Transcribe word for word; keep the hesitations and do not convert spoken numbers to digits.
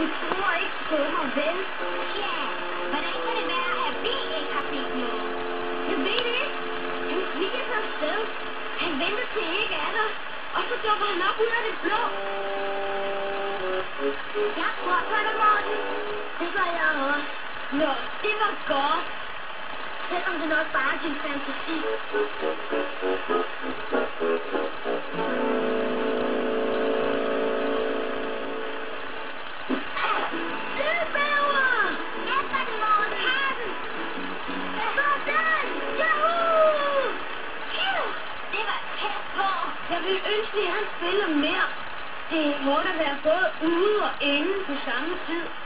Du tror ikke på mig, vel? Ja, hvordan kan det være, at vi ikke har set noget? Jeg ved det ikke. Han flikker sig afsted. Han venter til ikke er der. Og så dukker han op ud af det blå. Jeg tror på dig, Morten. Det gør jeg også. Nå, det var godt. Selvom det nok bare er din fantasi. Jeg vil ønske, at han spiller mere. Det må da være både ude og inde på samme tid.